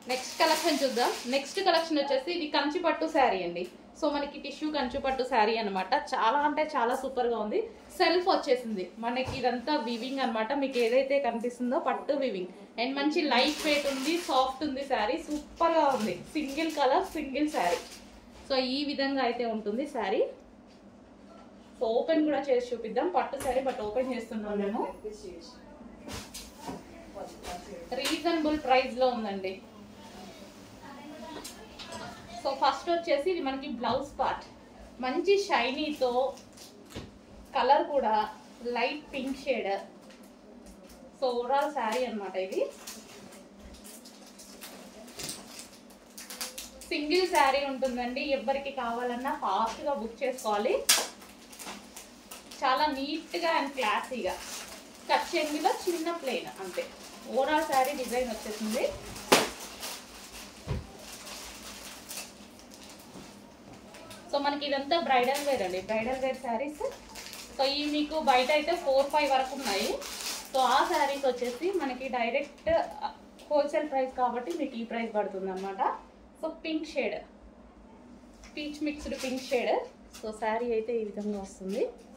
Next collection చూద్దాం. Next collection వచ్చేసి ఇది కంచి పట్టు శారీ అండి. సో మనకి టిష్యూ కంచి పట్టు శారీ అనమాట. చాలా అంటే చాలా సూపర్గా ఉంది. సెల్ఫ్ వచ్చేసింది మనకి, ఇదంతా వివింగ్ అనమాట. మీకు ఏదైతే కనిపిస్తుందో పట్టు వివింగ్ అండ్ మంచి లైట్ వెయిట్ ఉంది, సాఫ్ట్ ఉంది శారీ, సూపర్గా ఉంది. Single colour single saree. So ఈ విధంగా అయితే ఉంటుంది శారీ. సో ఓపెన్ కూడా చేసి చూపిద్దాం. పట్టు శారీ బట్ ఓపెన్ చేస్తున్నాం మేము. రీజనబుల్ ప్రైస్లో ఉందండి. సో ఫస్ట్ వచ్చేసి ఇది మనకి బ్లౌజ్ పార్ట్, మంచి షైనీతో, కలర్ కూడా light pink shade. So overall saree అనమాట. ఇది సింగిల్ శారీ ఉంటుందండి. ఎవరికి కావాలన్నా ఫాస్ట్గా బుక్ చేసుకోవాలి. చాలా నీట్గా అండ్ క్లాసీగా కట్ చెంగిలో చిన్న ప్లెయిన్ అంతే. ఓవరాల్ శారీ డిజైన్ వచ్చేసింది. సో మనకి ఇదంతా బ్రైడల్ వేర్ అండి, బ్రైడల్ వేర్ శారీస్. సో ఇవి మీకు బయట అయితే 4-5 వరకు ఉన్నాయి. సో ఆ శారీస్ వచ్చేసి మనకి డైరెక్ట్ హోల్సేల్ ప్రైస్ కాబట్టి మీకు ఈ ప్రైస్ పడుతుంది అనమాట. So pink shade, peach mixed pink shade. So saree అయితే ఈ విధంగా వస్తుంది.